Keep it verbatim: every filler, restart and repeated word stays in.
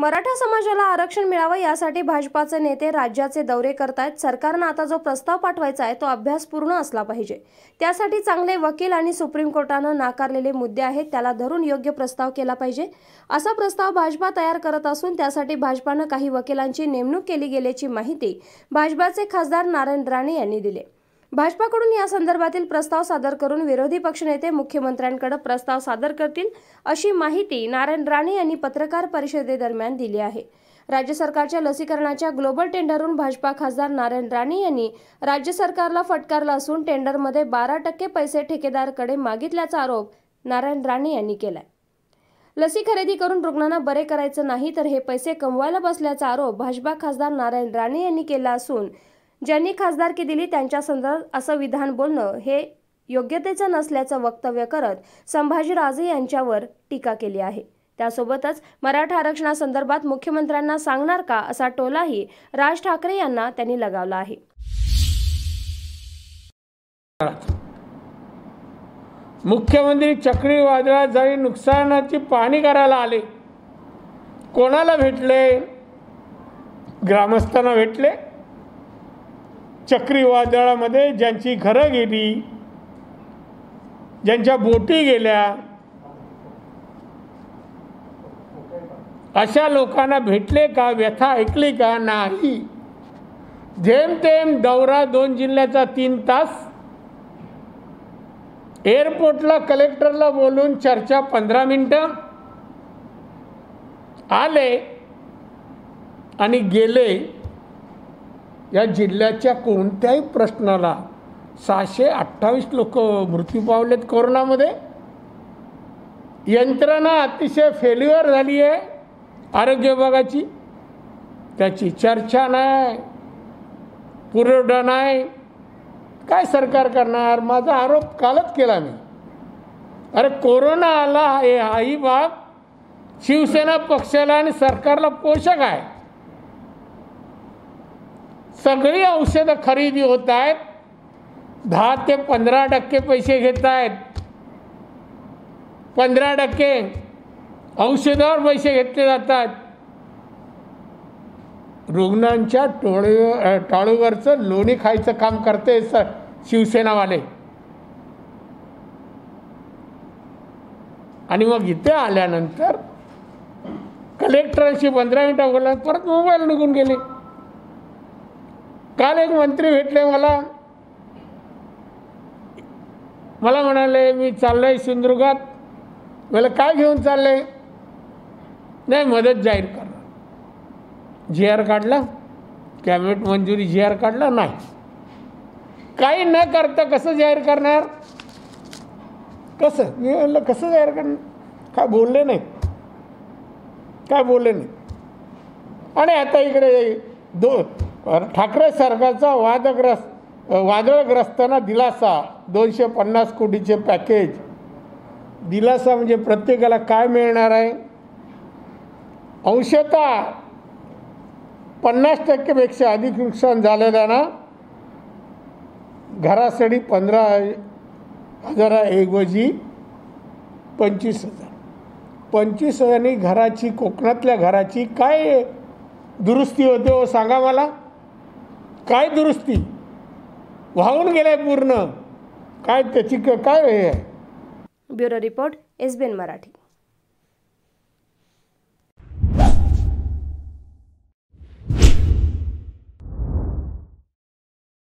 मराठा समाजाला आरक्षण मिळावं यासाठी भाजपाचे नेते राज्याचे दौरे करतायत। सरकारने आता जो प्रस्ताव पाठवायचा आहे तो अभ्यासपूर्ण असला पाहिजे। त्यासाठी चांगले वकील आणि सुप्रीम कोर्टाने नाकारलेले मुद्दे आहेत, त्याला धरून योग्य प्रस्ताव केला पाहिजे। असा प्रस्ताव भाजपा तयार करत असून त्यासाठी भाजपाने काही वकिलांची नेमणूक केली गेल्याची माहिती भाजपाचे खासदार नारायण राणे यांनी दिली। भाजपाकडून या संदर्भातील प्रस्ताव सादर करून विरोधी पक्षनेते मुख्यमंत्र्यांकडे प्रस्ताव सादर करतील अशी माहिती नारायण राणे यांनी पत्रकार परिषदेदरम्यान दिली आहे। राज्य सरकारच्या लसीकरणाच्या ग्लोबल टेंडरवरून भाजपा खासदार नारायण राणे यांनी राज्य सरकारला फटकारला असून टेंडरमध्ये बारा टक्के पैसे ठेकेदाराकडे मागितल्याचा आरोप नारायण राणे यांनी केलाय। लसी खरेदी करून रुग्णांना बरे करायचे नाही तर हे पैसे कमवायला बसल्याचा आरोप भाजपा खासदार नारायण राणे यांनी केला असून ज्यांनी खासदारकी दिली त्यांच्या संदर्भात असं विधान बोलणं हे योग्यतेचं नसल्याचं वक्तव्य करत संभाजीराजे यांच्यावर टीका केली आहे। त्यासोबतच मराठा आरक्षणासंदर्भात मुख्यमंत्र्यांना सांगणार का असा टोलाही राज ठाकरे यांना त्यांनी लगावला आहे। मुख्यमंत्री चक्रीवादळात झाली नुकसानाची पाहणी करायला आले, कोणाला भेटले? ग्रामस्थांना भेटले। चक्रीवादळामध्ये ज्यांची घरं गेली, ज्यांच्या बोटी गेल्या, अशा लोकांना भेटले का? व्यथा ऐकली का? नाही। जेमतेम दौरा दोन जिल्ह्याचा तीन तास, एअरपोर्टला कलेक्टरला बोलून चर्चा पंधरा मिनिटं, आले आणि गेले। या जिल्ह्याच्या कोणत्याही प्रश्नाला सहाशे अठ्ठावीस लोक मृत्यू पावलेत कोरोनामध्ये। यंत्रणा अतिशय फेल्युअर झाली आहे आरोग्य विभागाची, त्याची चर्चा नाही, पुरवठा नाही। काय सरकार करणार? माझा आरोप कालच केला मी। अरे कोरोना आला हे हाही भाग शिवसेना पक्षाला आणि सरकारला पोषक आहे। सगळी औषधं खरेदी होत आहेत, दहा ते पंधरा टक्के पैसे घेत आहेत, पंधरा टक्के औषधावर पैसे घेतले जातात। रुग्णांच्या टोळे टाळूवरचं लोणी खायचं काम करते शिवसेनावाले। आणि मग इथे आल्यानंतर कलेक्टरांशी पंधरा मिनिटं बोलला, परत मोबाईल निघून गेले। काल एक मंत्री भेटले मला, मला म्हणाले मी चाललोय सिंधुदुर्गात। मला काय घेऊन चालले? नाही, मदत जाहीर करणार। जी आर काढला, कॅबिनेट मंजुरी जी आर काढला नाही। काही न करता कसं जाहीर करणार? कसं? मी म्हणलं कसं जाहीर करणार? काय बोलले नाही, काय बोलले नाही। आणि आता इकडे दो ठाकरे सरकारचा वादग्रस्त वादळग्रस्तांना दिलासा, दोनशे पन्नास कोटीचे पॅकेज। दिलासा म्हणजे प्रत्येकाला काय मिळणार आहे? अंशतः पन्नास टक्केपेक्षा अधिक नुकसान झालेल्यांना घरासाठी पंधरा हजाराऐवजी पंचवीस हजार पंचवीस हजारांनी घराची, कोकणातल्या घराची काय दुरुस्ती होते हो सांगा मला? काय दुरुस्ती? वाहून गेलाय पूर्ण। काय त्याची काय हे आहे? Bureau report, S B N Marathi.